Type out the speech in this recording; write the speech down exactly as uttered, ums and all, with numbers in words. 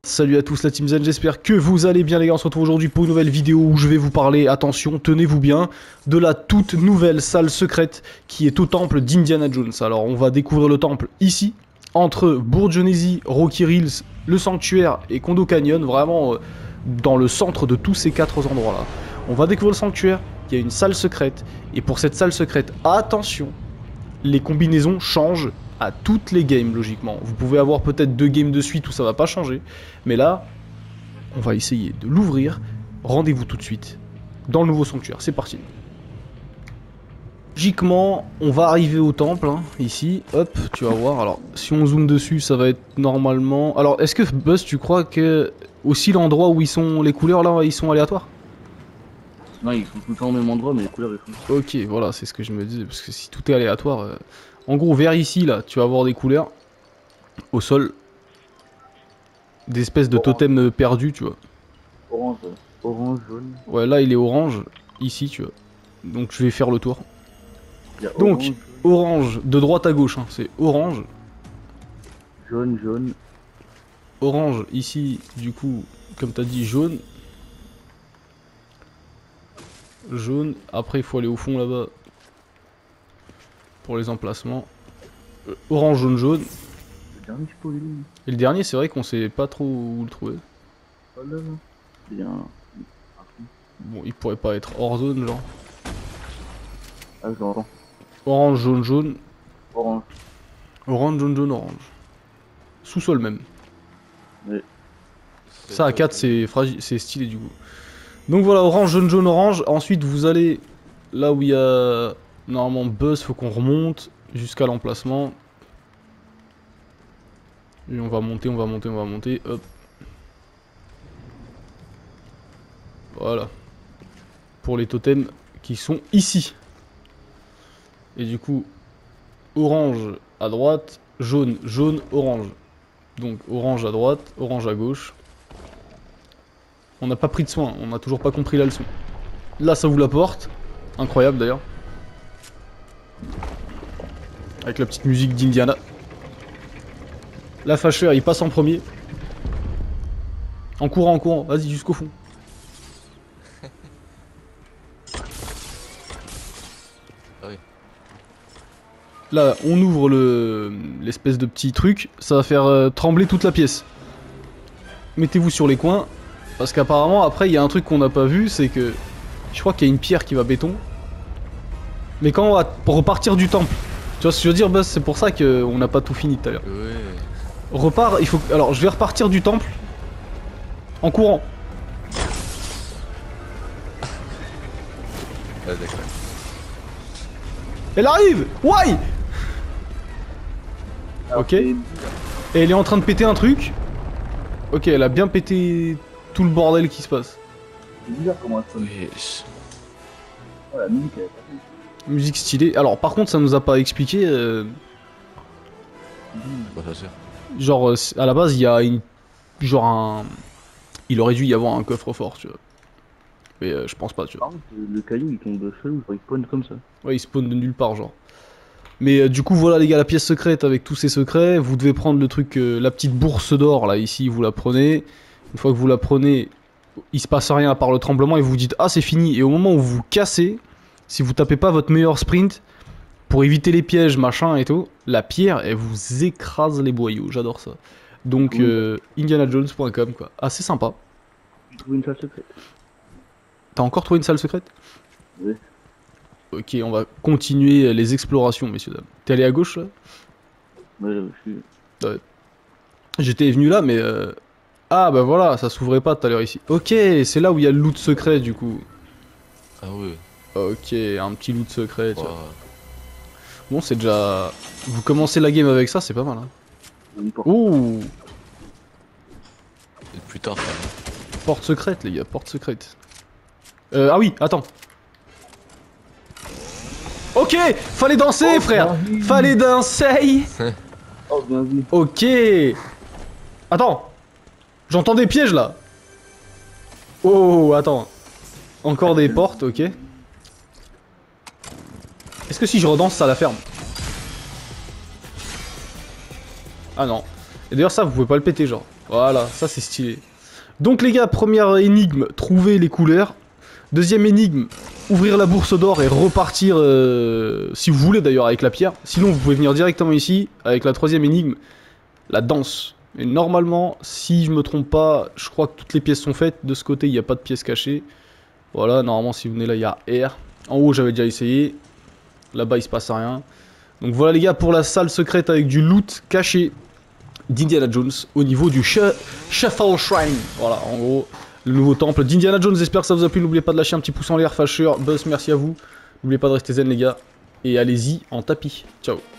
Salut à tous la Team Zen, j'espère que vous allez bien les gars, on se retrouve aujourd'hui pour une nouvelle vidéo où je vais vous parler, attention, tenez-vous bien, de la toute nouvelle salle secrète qui est au temple d'Indiana Jones. Alors on va découvrir le temple ici, entre Bourg Genesee, Rocky Hills, le Sanctuaire et Kondo Canyon, vraiment euh, dans le centre de tous ces quatre endroits là. On va découvrir le Sanctuaire, il y a une salle secrète, et pour cette salle secrète, attention, les combinaisons changent à toutes les games logiquement. Vous pouvez avoir peut-être deux games de suite où ça va pas changer, mais là, on va essayer de l'ouvrir. Rendez-vous tout de suite dans le nouveau sanctuaire, c'est parti. Logiquement, on va arriver au temple, hein, ici, hop, tu vas voir. Alors, si on zoome dessus, ça va être normalement... Alors, est-ce que Buzz, tu crois que aussi l'endroit où ils sont, les couleurs là, ils sont aléatoires? Non, ils sont tout le temps au même endroit, mais les couleurs ils sont... Ok, voilà, c'est ce que je me disais, parce que si tout est aléatoire... Euh... En gros, vers ici, là, tu vas avoir des couleurs au sol. Des espèces de totems perdus, tu vois. Orange, orange, jaune. Ouais, là, il est orange, ici, tu vois. Donc, je vais faire le tour. Il y a Donc, orange, orange, de droite à gauche, hein, c'est orange. jaune, jaune. Orange, ici, du coup, comme t'as dit, jaune. Jaune. Après, il faut aller au fond, là-bas. Pour les emplacements. Euh, orange, jaune, jaune. Le dernier, je sais pas où il est. Et le dernier, c'est vrai qu'on sait pas trop où le trouver. Pas là, là. Il y a un... Bon, il pourrait pas être hors zone, genre. Ah, je l'entends. Orange, jaune, jaune. Orange. Orange, jaune, jaune, orange. Sous-sol même. Oui. Ça à quatre, c'est fragile, c'est stylé du coup. Donc voilà, orange, jaune, jaune, orange. Ensuite, vous allez là où il y a normalement Buzz, faut qu'on remonte jusqu'à l'emplacement. Et on va monter, on va monter, on va monter. Hop. Voilà. Pour les totems qui sont ici. Et du coup, orange à droite, jaune, jaune, orange. Donc orange à droite, orange à gauche. On n'a pas pris de soin, on n'a toujours pas compris la leçon. Là, ça vous l'apporte. Incroyable d'ailleurs. Avec la petite musique d'Indiana. La fâcheur, il passe en premier. En courant, en courant, vas-y jusqu'au fond. Oui. Là, on ouvre le l'espèce de petit truc. Ça va faire euh, trembler toute la pièce. Mettez-vous sur les coins. Parce qu'apparemment, après, il y a un truc qu'on n'a pas vu, c'est que... Je crois qu'il y a une pierre qui va béton. Mais quand on va repartir du temple... Tu vois ce que je veux dire, Buzz? C'est pour ça qu'on n'a pas tout fini tout à l'heure. Ouais. Repart, il faut... Alors, je vais repartir du temple. En courant. Ah, d'accord. Elle arrive! Why? Ok. Et elle est en train de péter un truc. Ok, elle a bien pété tout le bordel qui se passe. C'est bizarre comment elle sonne. Wesh. Oh, la musique, elle est pas faite. Musique stylée. Alors, par contre, ça nous a pas expliqué... Euh... Bah, ça sert. Genre, à la base, il y a une... Genre un... Il aurait dû y avoir un coffre-fort, tu vois. Mais euh, je pense pas, tu vois. Par contre, le caillou, il tombe seul ou il spawn comme ça. Ouais, il spawn de nulle part, genre. Mais euh, du coup, voilà, les gars, la pièce secrète avec tous ces secrets. Vous devez prendre le truc, euh, la petite bourse d'or, là, ici, vous la prenez. Une fois que vous la prenez, il se passe rien à part le tremblement et vous vous dites, ah, c'est fini. Et au moment où vous vous cassez, si vous tapez pas votre meilleur sprint, pour éviter les pièges, machin et tout, la pierre, elle vous écrase les boyaux. J'adore ça. Donc, Oui. euh, indiana jones point com, quoi. Assez sympa. J'ai trouvé une salle secrète. T'as encore trouvé une salle secrète? Oui. Ok, on va continuer les explorations, messieurs, dames. T'es allé à gauche, là? Ouais, je suis... Ouais. J'étais venu là, mais... Euh... Ah, bah voilà, ça s'ouvrait pas tout à l'heure ici. Ok, c'est là où il y a le loot secret, du coup. Ah ouais. Ok, un petit loot secret, tu Wow. vois. Bon, c'est déjà... Vous commencez la game avec ça, c'est pas mal, hein. Une porte. Ouh! Et plus tard, frère. Porte secrète, les gars, porte secrète. Euh, ah oui, attends. Ok, fallait danser, Oh, frère. bien vu. Fallait danser. Oh, bien vu. Ok. Attends. J'entends des pièges, là. Oh, attends. Encore des portes, ok. Est-ce que si je redanse, ça la ferme? Ah non. Et d'ailleurs, ça, vous pouvez pas le péter, genre. Voilà, ça c'est stylé. Donc les gars, première énigme, trouver les couleurs. Deuxième énigme, ouvrir la bourse d'or et repartir, euh, si vous voulez d'ailleurs, avec la pierre. Sinon, vous pouvez venir directement ici, avec la troisième énigme, la danse. Et normalement, si je me trompe pas, je crois que toutes les pièces sont faites. De ce côté, il n'y a pas de pièces cachées. Voilà, normalement, si vous venez là, il y a R. En haut, j'avais déjà essayé. Là-bas, il se passe rien. Donc voilà les gars, pour la salle secrète avec du loot caché d'Indiana Jones au niveau du Shuffle Shrine. Voilà, en gros, le nouveau temple d'Indiana Jones. J'espère que ça vous a plu. N'oubliez pas de lâcher un petit pouce en l'air, Fâcheur, Buzz, merci à vous. N'oubliez pas de rester zen les gars. Et allez-y en tapis. Ciao.